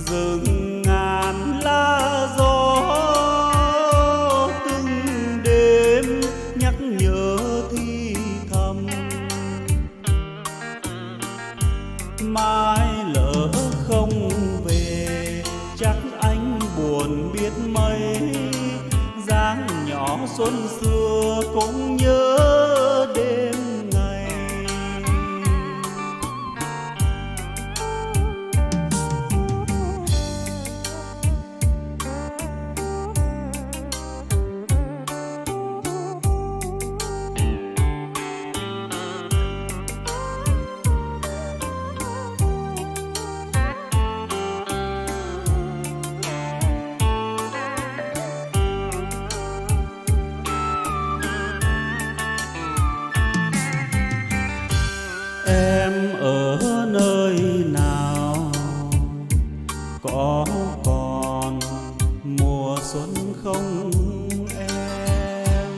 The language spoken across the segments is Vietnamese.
rừng ngàn lá gió từng đêm nhắc nhớ thì thầm. Mai lỡ không về chắc anh buồn biết mấy, dáng nhỏ xuân xưa cũng nhớ đêm ngày. Em ở nơi nào, có còn mùa xuân không em?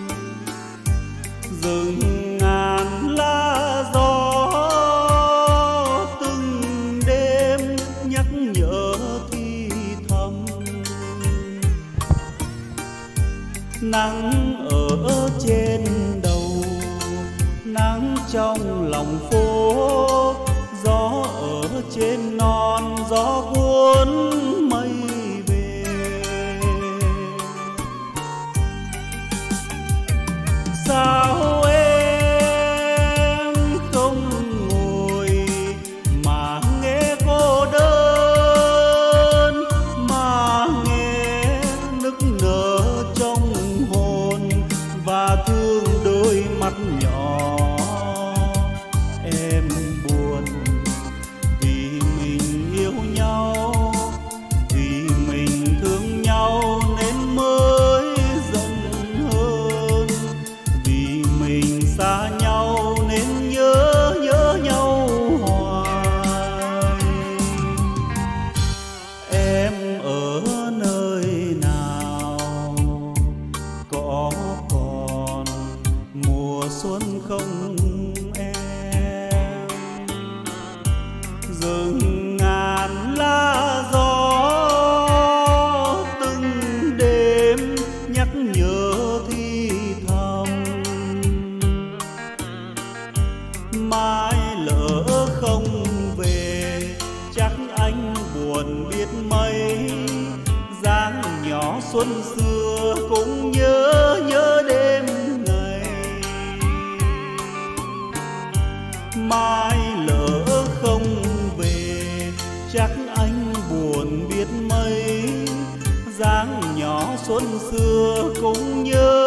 Rừng ngàn lá gió từng đêm nhắc nhớ thì thầm. Nắng ở trên đầu, nắng trong lòng phố, gió ở trên non, gió cuốn mây về. Sao em không ngồi mà nghe cô đơn, mà nghe nức nở trong hồn và thương đôi mắt nhỏ. Em buồn vì mình yêu nhau, vì mình thương nhau nên mới giận hơn, vì mình xa nhau nên nhớ nhau hoài. Em ở nơi nào, có còn mùa xuân không em? Rừng ngàn lá gió từng đêm nhắc nhớ thì thầm. Mai lỡ không về chắc anh buồn biết mấy, dáng nhỏ xuân xưa cũng nhớ đêm ngày. Mai lỡ không về chắc anh buồn biết mấy, dáng nhỏ xuân xưa cũng nhớ